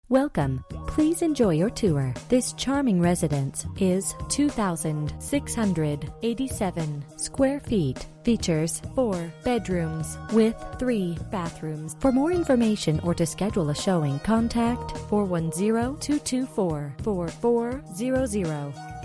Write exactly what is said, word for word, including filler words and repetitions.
Welcome. Please enjoy your tour. This charming residence is two thousand six hundred eighty-seven square feet. Features four bedrooms with three bathrooms. For more information or to schedule a showing, contact four one zero, two two four, four four zero zero.